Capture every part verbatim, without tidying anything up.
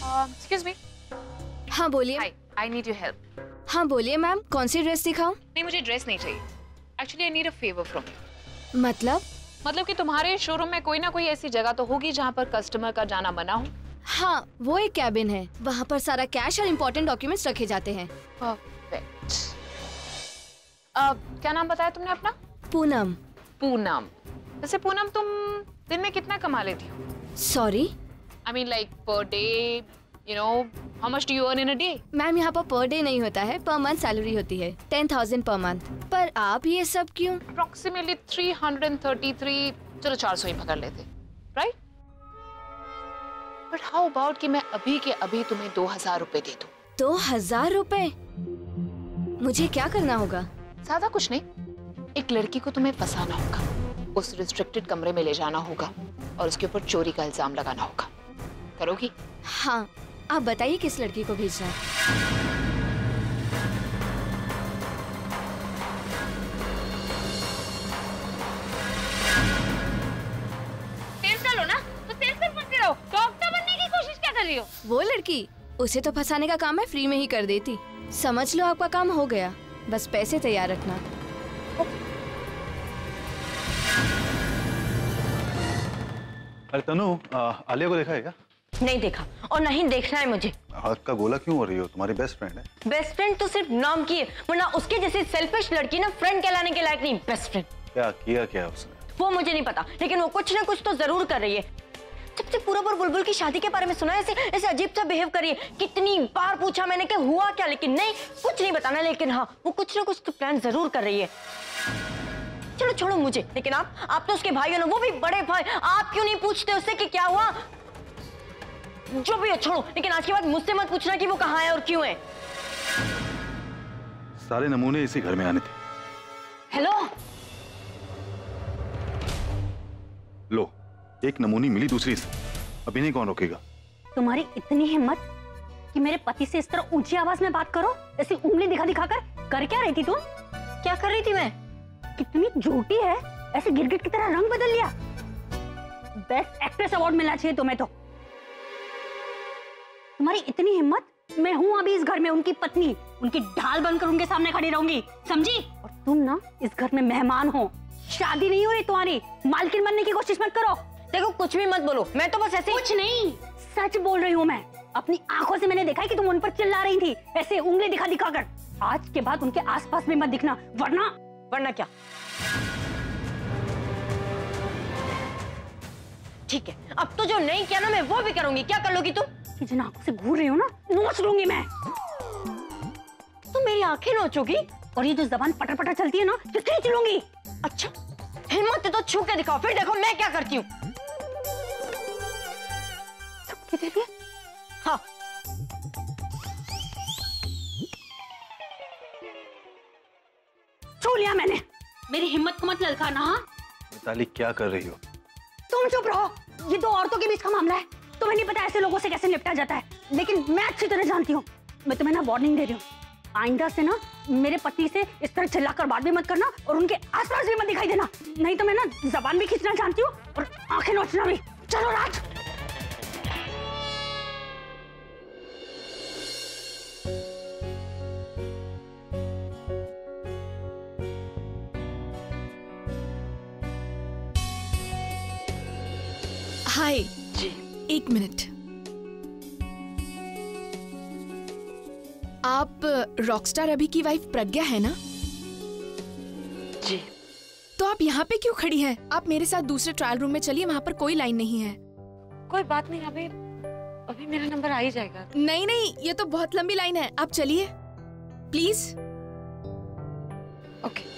Excuse me. हाँ बोलिए। Hi, I need your help. हाँ बोलिए मैम, कौन सी ड्रेस दिखाऊं? नहीं, मुझे ड्रेस नहीं चाहिए। Actually I need a favour from you. मतलब? मतलब कि तुम्हारे शोरूम में कोई ना कोई ऐसी जगह तो होगी जहाँ पर कस्टमर का जाना मना हो। हाँ, वो एक कैबिन है, वहाँ पर सारा कैश और इम्पोर्टेंट डॉक्यूमेंट्स रखे जाते हैं। परफेक्ट। अब क्या नाम बताया तुमने अपना? पूनम। पूनम। वैसे पूनम, तुम दिन में कितना कमा लेती हो? Sorry? I mean like per day, you know, how much do you earn in a day? Ma'am यहाँ पर पर डे नहीं होता है, पर मंथ सैलरी होती है टेन थाउजेंड पर मंथ। पर आप ये सब क्यों? Approximately three hundred thirty three, चलो चार सौ ही पकड़ लेते, राइट? बट हाउ अबाउट कि मैं अभी के अभी तुम्हें दो हजार रुपए दे दूं? दो हजार रुपए? मुझे क्या करना होगा? ज्यादा कुछ नहीं, एक लड़की को तुम्हें फंसाना होगा, उस रिस्ट्रिक्टेड कमरे में ले जाना होगा और उसके ऊपर चोरी का इल्जाम लगाना होगा। करोगी? हाँ, आप बताइए किस लड़की को भेजना है। वो लड़की, उसे तो फंसाने का काम है, फ्री में ही कर देती। समझ लो आपका काम हो गया, बस पैसे तैयार रखना। अरे तनु, आलिया को देखा है क्या? नहीं देखा और नहीं देखना है मुझे। हाथ का गोला क्यों हो रही हो? तुम्हारी बेस्ट फ्रेंड है। बेस्ट फ्रेंड तो सिर्फ नाम की है, वरना उसके जैसी सेल्फिश लड़की ना फ्रेंड कहलाने के लायक नहीं। बेस्ट फ्रेंड क्या किया क्या उसने? वो मुझे नहीं पता, लेकिन वो कुछ ना कुछ तो जरूर कर रही है। जब से पूरब और बुलबुल की शादी के बारे में सुना है, ऐसे ऐसे अजीब सा बिहेव करिए। कितनी बार पूछा मैंने कि हुआ क्या, लेकिन नहीं, कुछ नहीं बताना। लेकिन हाँ, वो कुछ ना कुछ तो प्लान जरूर कर रही है। चलो छोड़ो मुझे, लेकिन आप आप तो उसके भाई हो ना, वो भी बड़े भाई। आप क्यों नहीं पूछते उससे कि क्या हुआ? जो भी है छोड़ो, लेकिन आज के बाद मुझसे मत पूछना कि वो कहाँ है और क्यों है। सारे नमूने इसी घर में आने थे। हेलो, लो, एक नमूनी मिली दूसरी से, अभी नहीं कौन रोकेगा? तुम्हारी इतनी हिम्मत कि मेरे पति से इस तरह ऊंची आवाज में बात करो, ऐसी उंगली दिखा दिखा कर। कर क्या रही थी तुम? क्या कर रही थी मैं? कितनी झूठी है, ऐसे गिरगिट की तरह रंग बदल लिया। बेस्ट एक्ट्रेस अवार्ड मिलना चाहिए तुम्हें तो। तुम्हारी इतनी हिम्मत, मैं हूं अभी इस घर में उनकी पत्नी, उनकी ढाल बनकर उनके सामने खड़ी रहूंगी, समझी? और तुम ना इस घर में मेहमान हो, शादी नहीं हो रही तुम्हारी। मालकिन बनने की कोशिश मत करो। देखो कुछ भी मत बोलो, मैं तो बस ऐसे कुछ नहीं, सच बोल रही हूँ मैं। अपनी आंखों से मैंने देखा है कि तुम उन पर चिल्ला रही थी, ऐसे उंगली दिखा दिखा कर। आज के बाद उनके आसपास भी मत दिखना, वरना वरना क्या? ठीक है, अब तो जो नहीं किया ना मैं वो भी करूंगी। क्या कर लोगी तुम? जिन आंखों से घूर रही हो ना, नोच लूंगी मैं। तुम मेरी आंखें नोचोगी और ये जो जबान पटर पटर चलती है ना, ये खींच लूंगी। अच्छा, हिम्मत है तो छू के दिखाओ, फिर देखो मैं क्या करती हूँ। हाँ, छू लिया मैंने। मेरी हिम्मत को मत ललकारना। हाँ मिताली, क्या कर रही हो? तुम चुप रहो, ये दो औरतों के बीच का मामला है। तुम्हें नहीं पता ऐसे लोगों से कैसे निपटा जाता है, लेकिन मैं अच्छी तरह जानती हूँ। मैं तुम्हें ना वार्निंग दे रही हूँ, आइंदा से ना मेरे पति से इस तरह चिल्लाकर बात भी मत करना और उनके आसपास भी मत दिखाई देना, नहीं तो मैं ना जबान भी खींचना जानती हूँ और आंखें नोचना भी। चलो राज। हाय जी, एक मिनट। आप रॉकस्टार अभी की वाइफ प्रज्ञा है ना? जी। तो आप यहाँ पे क्यों खड़ी हैं? आप मेरे साथ दूसरे ट्रायल रूम में चलिए, वहाँ पर कोई लाइन नहीं है। कोई बात नहीं, अभी अभी मेरा नंबर आ ही जाएगा। नहीं नहीं, ये तो बहुत लंबी लाइन है, आप चलिए प्लीज। ओके।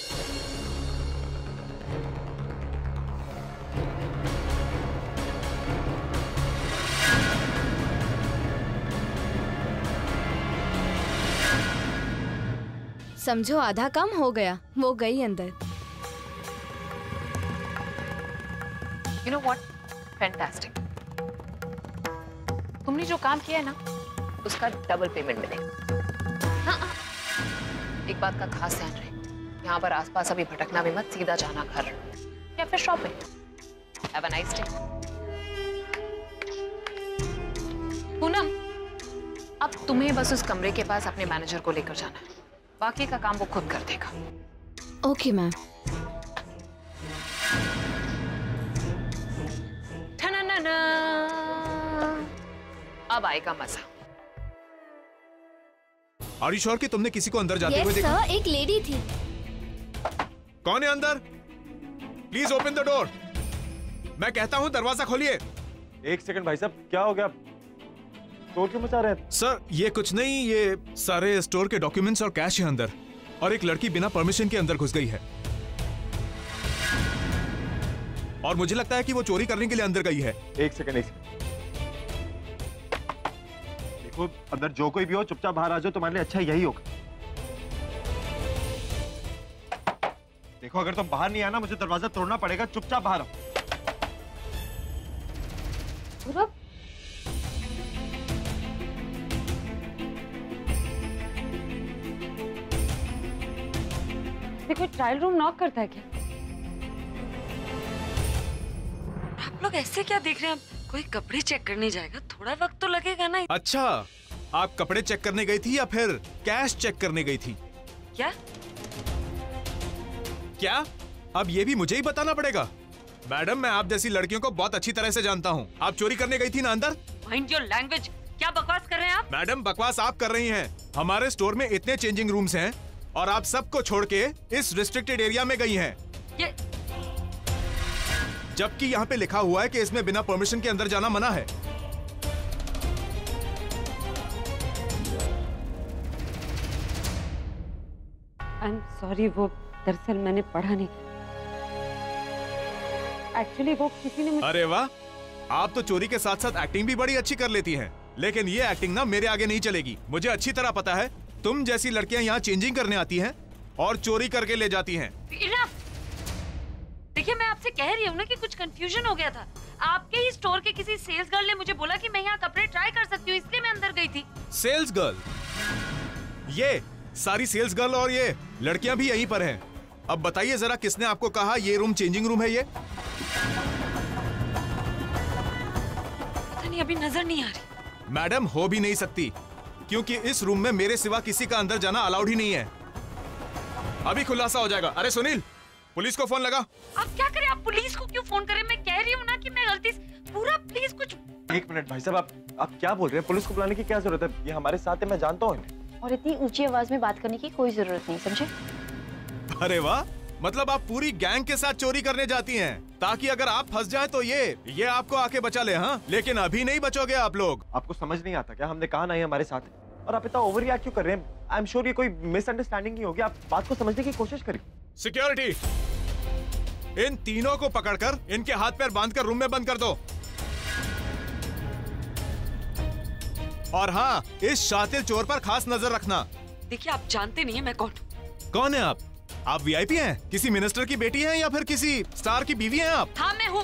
समझो आधा काम हो गया, वो गई अंदर। You know what? Fantastic. तुमने जो काम किया है ना, उसका डबल पेमेंट मिलेगा। हाँ, हाँ। एक बात का खास ध्यान रहे, यहाँ पर आसपास अभी भटकना भी मत, सीधा जाना घर या फिर shopping. Have a nice day. Poonam, अब तुम्हें बस उस कमरे के पास अपने मैनेजर को लेकर जाना है, बाकी का काम वो खुद कर देगा। Okay ma'am. अब आएगा मजा। आर यू श्योर कि तुमने किसी को अंदर जाते yes, हुए देखा? सर, एक लेडी थी। कौन है अंदर? Please open the door. मैं कहता हूँ दरवाजा खोलिए। एक सेकंड भाई साहब, क्या हो गया? शोर क्यों मचा रहे हैं? सर ये कुछ नहीं, ये सारे स्टोर के डॉक्यूमेंट्स और कैश है अंदर, और एक लड़की बिना परमिशन के अंदर घुस गई है, और मुझे लगता है कि वो चोरी करने के लिए अंदर गई है। एक सेकंड एक सेकंड देखो, अंदर जो कोई भी हो चुपचाप बाहर आ जाओ, तुम्हारे लिए अच्छा यही होगा। देखो अगर तुम बाहर नहीं आना मुझे दरवाजा तोड़ना पड़ेगा, चुपचाप बाहर आओ। पूरब, देखो ट्रायल रूम नॉक करता है क्या? आप लोग ऐसे क्या देख रहे हैं? कोई कपड़े चेक करने जाएगा, थोड़ा वक्त तो लगेगा ना। अच्छा, आप कपड़े चेक करने गई थी या फिर कैश चेक करने गई थी? क्या क्या? अब ये भी मुझे ही बताना पड़ेगा? मैडम, मैं आप जैसी लड़कियों को बहुत अच्छी तरह से जानता हूँ। आप चोरी करने गई थी ना अंदर? Mind your language. क्या बकवास कर रहे हैं आप? मैडम, बकवास आप कर रही हैं। हमारे स्टोर में इतने चेंजिंग रूम्स हैं और आप सबको छोड़ के इस रिस्ट्रिक्टेड एरिया में गई हैं। ये जबकि यहाँ पे लिखा हुआ है कि इसमें बिना परमिशन के अंदर जाना मना है। आई एम सॉरी, वो दरअसल मैंने पढ़ा नहीं। एक्चुअली वो किसी ने मुझे... अरे वाह, आप तो चोरी के साथ साथ एक्टिंग भी बड़ी अच्छी कर लेती हैं। लेकिन ये एक्टिंग ना मेरे आगे नहीं चलेगी। मुझे अच्छी तरह पता है तुम जैसी लड़कियां यहाँ चेंजिंग करने आती हैं और चोरी करके ले जाती हैं। Enough! देखिए, मैं आपसे कह रही हूँ ना कि कुछ कंफ्यूजन हो गया था। आपके ही स्टोर के किसी सेल्स गर्ल ने मुझे बोला कि मैं यहाँ कपड़े ट्राई कर सकती हूँ, इसलिए मैं अंदर गई थी। Sales girl? ये सारी सेल्स गर्ल और ये लड़कियां भी यहीं पर हैं। अब बताइए जरा, किसने आपको कहा ये रूम चेंजिंग रूम है? ये पता नहीं, अभी नजर नहीं आ रही। मैडम, हो भी नहीं सकती, क्योंकि इस रूम में मेरे सिवा किसी का अंदर जाना अलाउड ही नहीं है। अभी खुलासा हो जाएगा। अरे सुनील, पुलिस को फोन लगा। आप क्या करें? आप पुलिस को क्यों फोन करें? मैं कह रही हूँ ना कि मैं गलती से... पूरा प्लीज कुछ... एक मिनट भाई साहब, आप आप क्या बोल रहे हैं? पुलिस को बुलाने की क्या जरूरत है? ये हमारे साथ है, मैं जानता हूँ इन्हें। और इतनी ऊंची आवाज में बात करने की कोई जरूरत नहीं, समझे? अरे वाह, मतलब आप पूरी गैंग के साथ चोरी करने जाती हैं ताकि अगर आप फंस जाएं तो ये ये आपको आके बचा ले। हाँ, लेकिन अभी नहीं बचोगे आप लोग। आपको समझ नहीं आता क्या? हमने कहा ना ये हमारे साथ है, और आप इतना ओवर रिएक्ट क्यों कर रहे हैं? आई एम श्योर ये कोई मिसअंडरस्टैंडिंग नहीं होगी। आप बात को समझने की कोशिश करिए। सिक्योरिटी, इन तीनों को पकड़कर इनके हाथ पैर बांधकर रूम में बंद कर दो। और हाँ, इस शातिर चोर पर खास नजर रखना। देखिए, आप जानते नहीं है मैं कौन हूँ। कौन है आप? आप वीआईपी हैं? किसी मिनिस्टर की बेटी हैं या फिर किसी स्टार की बीवी हैं आप? हाँ, मैं हूँ।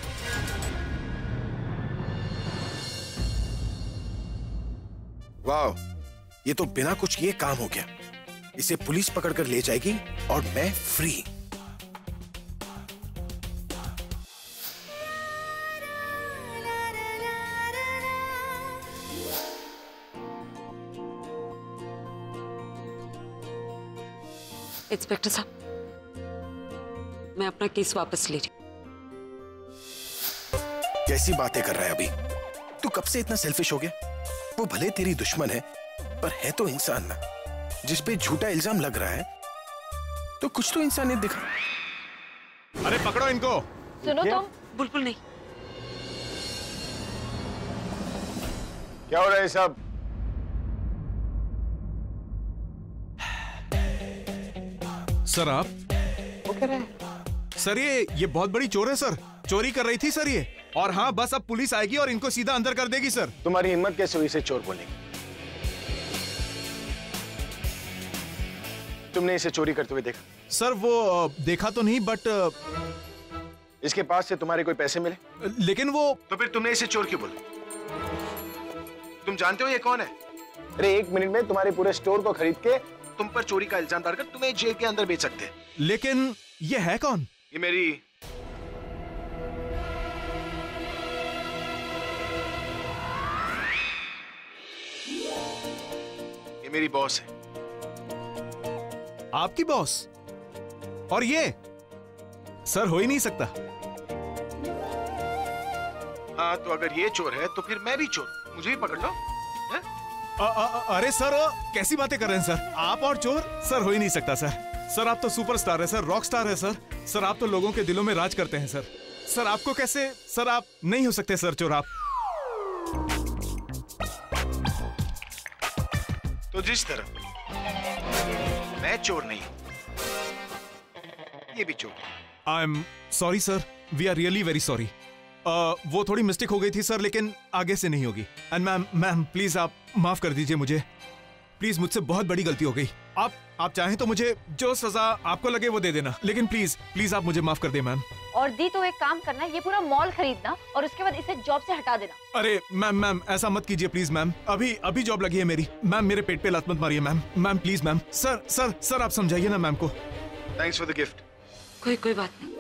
वाह, ये तो बिना कुछ किए काम हो गया। इसे पुलिस पकड़कर ले जाएगी और मैं फ्री। इंस्पेक्टर साहब, मैं अपना केस वापस ले रही हूँ। कैसी बातें कर रहा है अभी? तू कब से इतना सेल्फिश हो गया? वो भले तेरी दुश्मन है, पर है तो इंसान ना। जिस पे झूठा इल्जाम लग रहा है तो कुछ तो इंसानियत दिखा। अरे पकड़ो इनको। सुनो तुम। बुलबुल नहीं। क्या हो रहा है सब? सर आप? वो कह रहे हैं सर ये ये बहुत बड़ी चोर है सर। चोरी कर रही थी सर ये। और हाँ, बस अब पुलिस आएगी और इनको सीधा अंदर कर देगी सर। तुम्हारी हिम्मत कैसे हुई इसे चोर बोलने की? तुमने इसे चोरी करते हुए देखा? सर वो देखा तो नहीं, बट इसके पास से तुम्हारे कोई पैसे मिले? लेकिन वो... तो फिर तुमने इसे चोर क्यों बोला? तुम जानते हो ये कौन है? अरे एक मिनट में तुम्हारे पूरे स्टोर को खरीद के तुम पर चोरी का इल्जाम डालकर तुम्हें जेल के अंदर बेच सकते हैं। लेकिन ये है कौन? ये मेरी मेरी बॉस है। आपकी बॉस? और ये सर हो ही नहीं सकता। हाँ तो अगर ये चोर है तो फिर मैं भी चोर, मुझे भी पकड़ लो। है? अ, अ, अ, अरे सर कैसी बातें कर रहे हैं सर? आप और चोर? सर हो ही नहीं सकता सर। सर आप तो सुपरस्टार है सर, रॉक स्टार है सर। सर आप तो लोगों के दिलों में राज करते हैं सर। सर आपको कैसे? सर आप नहीं हो सकते सर चोर आप। तो जिस तरह मैं चोर नहीं, ये भी चोर। I am sorry sir, we are really very sorry. वो थोड़ी मिस्टेक हो गई थी सर, लेकिन आगे से नहीं होगी। एंड मैम मैम प्लीज आप माफ कर दीजिए मुझे, प्लीज मुझसे बहुत बड़ी गलती हो गई। आप आप चाहें तो मुझे जो सजा आपको लगे वो दे देना, लेकिन प्लीज प्लीज आप मुझे माफ कर दे मैम। और दी तो एक काम करना, ये पूरा मॉल खरीदना और उसके बाद इसे जॉब से हटा देना। अरे मैम मैम ऐसा मत कीजिए प्लीज मैम, अभी अभी जॉब लगी है मेरी। मैम मेरे पेट पे लात मत मारिए ma'am. Ma'am please ma'am. Sir sir sir आप समझाइए ना मैम को। Thanks for the gift. कोई कोई बात नहीं।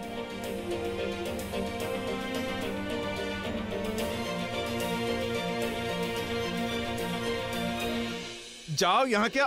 जाओ यहाँ क्या।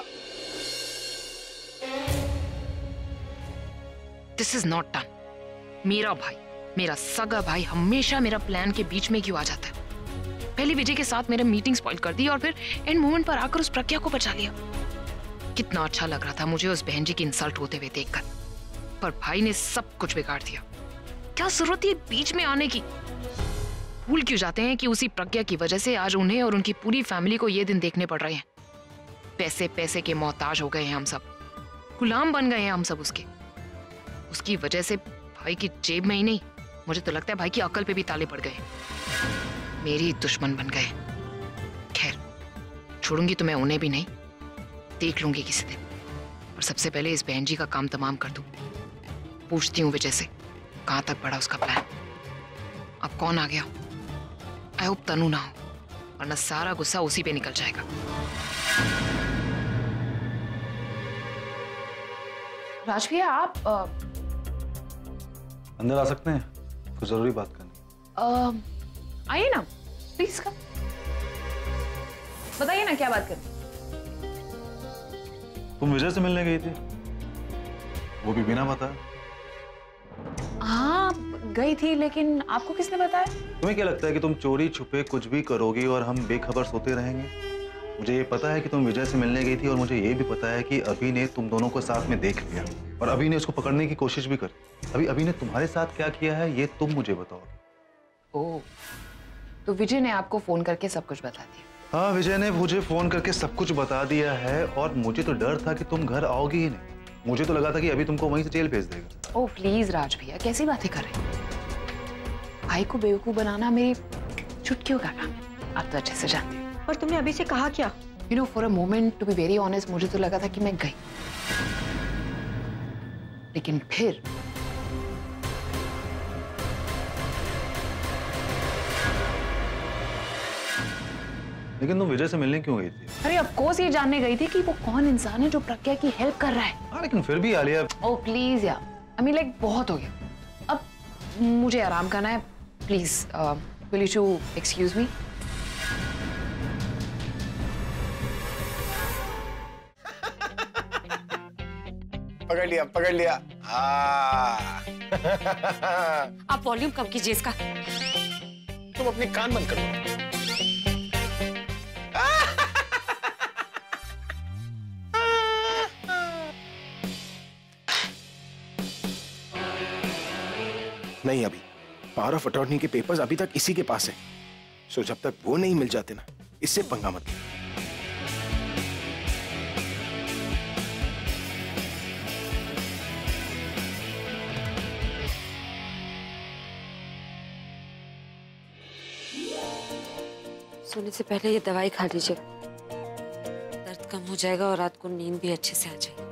This is not done. मेरा भाई, मेरा सगा भाई हमेशा मेरा प्लान के बीच में क्यों आ जाता है? पहले विजय के साथ मेरा मीटिंग स्पॉइल कर दी और फिर एंड मोमेंट पर आकर उस प्रज्ञा को बचा लिया। कितना अच्छा लग रहा था मुझे उस बहन जी की इंसल्ट होते हुए देखकर, पर भाई ने सब कुछ बिगाड़ दिया। क्या जरूरत है बीच में आने की? भूल क्यों जाते हैं कि उसी प्रज्ञा की वजह से आज उन्हें और उनकी पूरी फैमिली को ये दिन देखने पड़ रहे हैं। पैसे पैसे के मोहताज हो गए हैं हम सब, गुलाम बन गए हैं हम सब उसके। उसकी वजह से भाई की जेब में ही नहीं, मुझे तो लगता है भाई की अकल पे भी ताले पड़ गए। मेरी दुश्मन बन गए। खैर छोड़ूंगी तो मैं उन्हें भी नहीं, देख लूंगी किसी दिन। और सबसे पहले इस बहन जी का काम तमाम कर दूं। पूछती हूँ विजय से कहां तक बढ़ा उसका प्लान। अब कौन आ गया? आई होप तनु ना हो, वरना सारा गुस्सा उसी पे निकल जाएगा। राज भैया आप आ... अंदर आ सकते हैं, कुछ जरूरी बात करनी। आइए ना प्लीज कम। बताइए ना क्या बात करनी। तुम विजय से मिलने गई थी, वो भी बिना बताए। हाँ गई थी, लेकिन आपको किसने बताया? तुम्हें क्या लगता है कि तुम चोरी छुपे कुछ भी करोगी और हम बेखबर सोते रहेंगे? मुझे ये पता है कि तुम विजय से मिलने गई थी और मुझे ये भी पता है कि अभी ने तुम दोनों को साथ में देख लिया और अभी ने उसको पकड़ने की कोशिश भी करी। अभी अभी ने तुम्हारे साथ क्या किया है ये तुम मुझे बताओ। ओह, तो विजय ने आपको फोन करके सब कुछ बता दिया? हाँ, विजय ने मुझे फोन करके सब कुछ बता दिया है और मुझे तो डर था कि तुम घर आओगी ही नहीं। मुझे तो लगा था कि अभी तुमको वहीं से जेल भेज देगा। ओह प्लीज राज भैया, कैसी बातें कर रहे हैं? भाई को बेवकूफ बनाना मेरी चुटकियों का काम है, आप तो अच्छे से जानते हैं। और तुमने अभी से कहा क्या? You know for a moment to be very honest, मुझे तो लगा था कि मैं गई, लेकिन फिर लेकिन तुम विजय से मिलने क्यों गई थी? अरे ऑफ कोर्स ये जानने गई थी कि वो कौन इंसान है जो प्रज्ञा की हेल्प कर रहा है। हाँ लेकिन फिर भी आलिया। ओह प्लीज यार, आई मीन लाइक बहुत हो गया, अब मुझे आराम करना है। Please will you excuse me? पकड़ लिया पकड़ लिया। आप वॉल्यूम कम कीजिए इसका। तुम अपने कान बंद करो। नहीं, अभी पावर ऑफ अटॉर्नी के पेपर्स अभी तक इसी के पास है। सो जब तक वो नहीं मिल जाते ना, इससे पंगा मत लो। सोने से पहले ये दवाई खा लीजिए, दर्द कम हो जाएगा और रात को नींद भी अच्छे से आ जाएगी।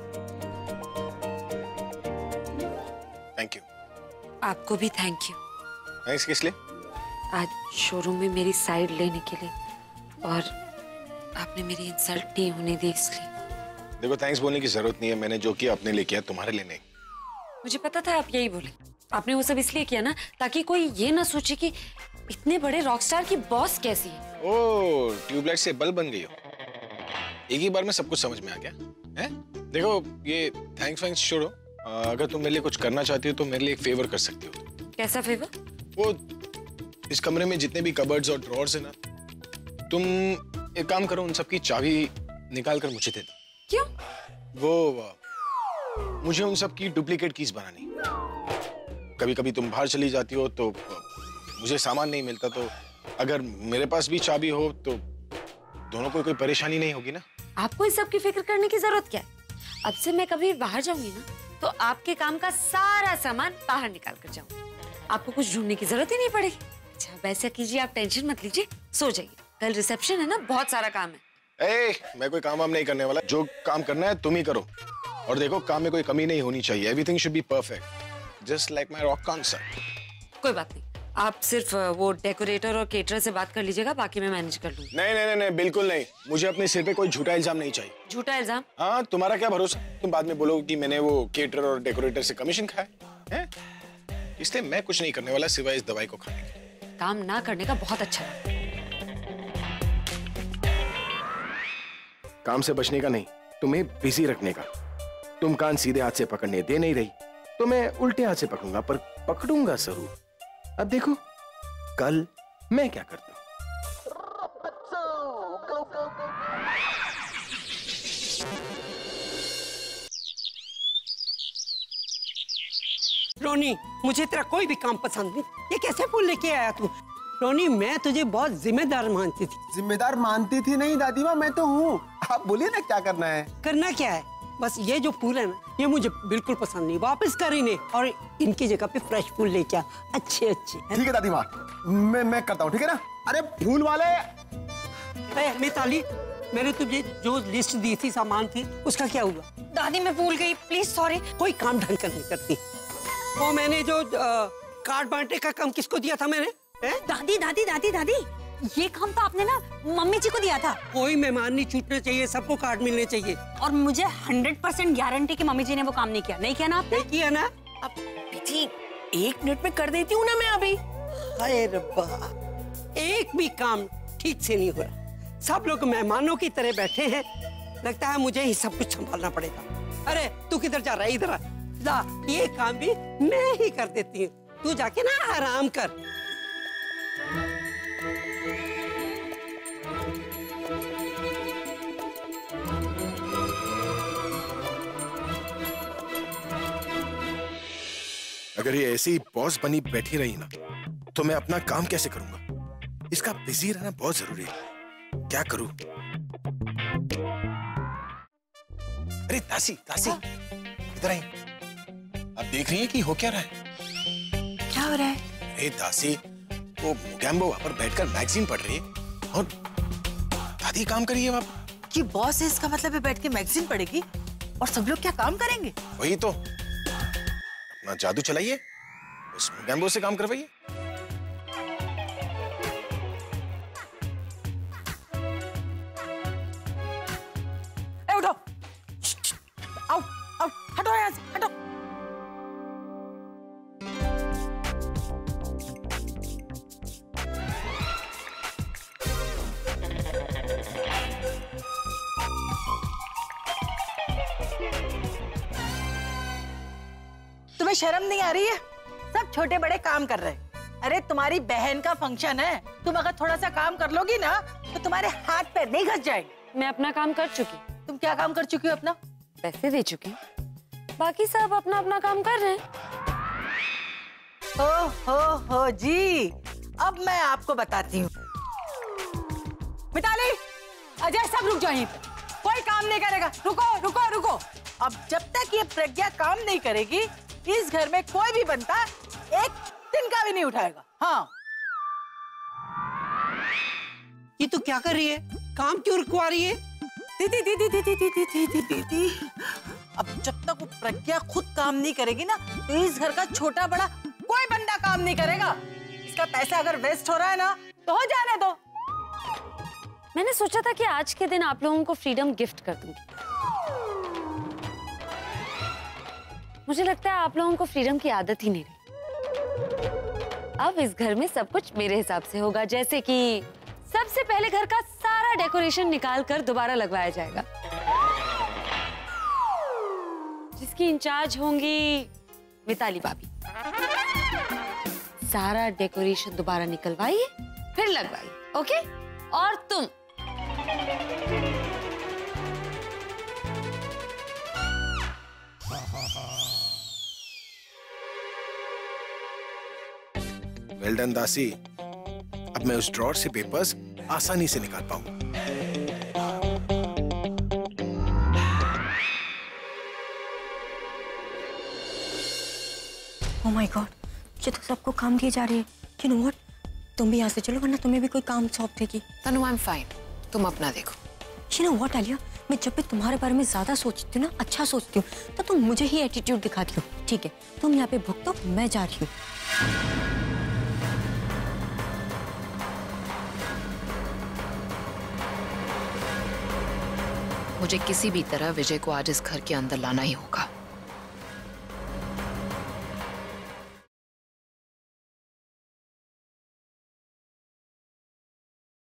Thank you. आपको भी थैंक यू। थैंक्स किस लिए? आज शोरूम में मेरी साइड लेने के लिए, और आपने मेरी इंसल्ट नहीं होने दी इसलिए। देखो थैंक्स बोलने की जरूरत नहीं है, मैंने जो किया अपने लिए किया, तुम्हारे लिए नहीं। मुझे पता था आप यही बोले। आपने वो सब इसलिए किया ना ताकि कोई ये ना सोचे कि इतने बड़े रॉकस्टार की बॉस कैसी है। ओह, ट्यूबलाइट से बल्ब बन गई हो। एक ही बार में सब कुछ समझ में आ गया है? देखो ये थैंक्स वैंक्स छोड़ो, अगर तुम मेरे लिए कुछ करना चाहती हो तो मेरे लिए एक फेवर कर सकती हो। कैसा फेवर? वो इस कमरे में जितने भी कबर्ड्स और ड्रॉर्स है ना, तुम एक काम करो, उन सबकी चाबी निकाल कर मुझे दे दो। क्यों? वो मुझे उन सब की डुप्लीकेट कीज बनानी। कभी कभी तुम बाहर चली जाती हो तो मुझे सामान नहीं मिलता, तो अगर मेरे पास भी चाबी हो तो दोनों को कोई परेशानी नहीं होगी ना। आपको इस सब की फिक्र करने की जरूरत क्या है? अब से मैं कभी बाहर जाऊंगी ना तो आपके काम का सारा सामान बाहर निकाल कर जाऊंगी, आपको कुछ ढूंढने की जरूरत ही नहीं पड़ेगी। अच्छा वैसा कीजिए, आप टेंशन मत लीजिए, सो जाइए, कल रिसेप्शन है ना, बहुत सारा काम है। ए, मैं कोई काम वाम नहीं करने वाला, जो काम करना है तुम ही करो। और देखो काम में कोई कमी नहीं होनी चाहिए, everything should be perfect, just like my rock concert. कोई बात नहीं, आप सिर्फ वो डेकोरेटर और केटरर से बात कर लीजिएगा, बाकी मैं मैनेज कर लूंगी। नहीं नहीं नहीं बिल्कुल नहीं, मुझे अपने सिर पे कोई झूठा इल्जाम नहीं चाहिए। झूठा इल्जाम? हाँ, तुम्हारा क्या भरोसा, तुम बाद में बोलोगे कि मैंने वो केटरर और डेकोरेटर से कमीशन खाया है, इसलिए मैं कुछ नहीं करने वाला सिवाय इस दवाई को खाने के। काम ना करने का बहुत अच्छा है। काम से बचने का नहीं, तुम्हें बिजी रखने का। तुम कान सीधे हाथ से पकड़ने दे नहीं रही तो मैं उल्टे हाथ से पकड़ूंगा, पर पकड़ूंगा जरूर। अब देखो कल मैं क्या करता हूं। रोनी, मुझे तेरा कोई भी काम पसंद नहीं। ये कैसे फूल लेके आया तू? रोनी, मैं तुझे बहुत जिम्मेदार मानती थी। जिम्मेदार मानती थी नहीं दादी माँ, मैं तो हूँ। आप बोलिए ना क्या करना है। करना क्या है, बस ये जो फूल है ना, ये मुझे बिल्कुल पसंद नहीं, वापस कर इन्हें और इनकी जगह पे फ्रेश फूल लेके आ, अच्छे अच्छे। ठीक है दादी माँ, मैं मैं करता हूँ, ठीक है ना। अरे फूल वाले। ए, मिताली, मैंने तुझे जो लिस्ट दी थी सामान थी, उसका क्या हुआ? दादी मैं भूल गई, प्लीज सॉरी। कोई काम ढंग कर नहीं करती। वो मैंने जो कार्ड बांटने का काम किसको दिया था मैंने? है? दादी दादी दादी दादी ये काम तो आपने ना मम्मी जी को दिया था। कोई मेहमान नहीं छूटना चाहिए, सबको कार्ड मिलने चाहिए। और मुझे हंड्रेड परसेंट गारंटी कि मम्मी जी ने वो काम नहीं किया। नहीं किया ना आपने? नहीं किया ना। अब बेटी एक मिनट में कर देती हूँ ना मैं अभी। हाय रब्बा, एक भी काम ठीक से नहीं हो रहा, सब लोग मेहमानों की तरह बैठे हैं। लगता है मुझे ही सब कुछ संभालना पड़ेगा। अरे तू किधर जा रहा है? इधर आ, ये काम भी मैं ही कर देती हूँ, तू जाके ना आराम कर। अगर ये ऐसी बॉस बनी बैठी रही ना तो मैं अपना काम कैसे करूंगा? इसका बिजी रहना बहुत जरूरी है। क्या करूं? अरे दासी, दासी, इधर आई। आप देख रही हैं कि हो क्या रहा है? क्या हो रहा है? अरे दासी, वो मुगैम्बो वहां पर बैठकर मैगजीन पढ़ रही है और दादी काम कर रही है वहां पर। कि बॉस है, इसका मतलब है बैठ के मैगजीन पढ़ेगी और सब लोग क्या काम करेंगे? वही तो, अपना जादू चलाइए, उस मुगैम्बो से काम करवाइए। ए उठो, आओ आओ, हटो यहाँ से, हटो। तुम्हें शर्म नहीं आ रही है? सब छोटे बड़े काम कर रहे हैं। अरे तुम्हारी बहन का फंक्शन है, तुम अगर थोड़ा सा काम कर लोगी ना तो तुम्हारे हाथ पैर नहीं घस जाएंगे। मैं अपना काम कर चुकी। तुम क्या काम कर चुकी हो अपना? पैसे दे चुकी, बाकी सब अपना अपना काम कर रहे हैं। हो हो हो जी, अब मैं आपको बताती हूँ। मिताली, अजय, सब रुक जाओ यहीं पे, कोई काम नहीं करेगा। रुको रुको रुको, अब जब तक ये प्रज्ञा काम नहीं करेगी इस घर में कोई भी बनता एक दिन का भी नहीं उठाएगा। हाँ, ये तो क्या कर रही है? काम क्यों रुकवा रही है? दीदी दीदी दीदी दीदी दीदी दीदी, अब जब तक वो प्रज्ञा खुद काम नहीं करेगी ना तो इस घर का छोटा बड़ा कोई बंदा काम नहीं करेगा। इसका पैसा अगर वेस्ट हो रहा है ना तो हो जाने दो। मैंने सोचा था कि आज के दिन आप लोगों को फ्रीडम गिफ्ट कर दूंगी। मुझे लगता है आप लोगों को फ्रीडम की आदत ही नहीं रही। अब इस घर में सब कुछ मेरे हिसाब से होगा, जैसे कि सबसे पहले घर का सारा सारा डेकोरेशन निकाल कर दोबारा लगवाया जाएगा। जिसकी इंचार्ज होंगी मिताली भाभी। सारा डेकोरेशन दोबारा निकलवाइए फिर लगवाइए, ओके? और तुम वेल डन दासी। अब मैं उस ड्रॉर से पेपर्स आसानी से निकाल पाऊंगा। ओह माय गॉड, ये तो सबको काम दिए जा रही है। यू नो व्हाट, तुम भी यहाँ से चलो वरना तुम्हें भी कोई काम सौंप देगी। तनु, आई एम फाइन, तुम अपना देखो। यू नो व्हाट आलिया, मैं जब भी तुम्हारे बारे में ज्यादा सोचती हूँ ना, अच्छा सोचती हूँ, तो तुम मुझे ही एटीट्यूड दिखाती हो। ठीक है, तुम यहाँ पे भुगतो, मैं जा रही हूँ। मुझे किसी भी तरह विजय को आज इस घर के अंदर लाना ही होगा।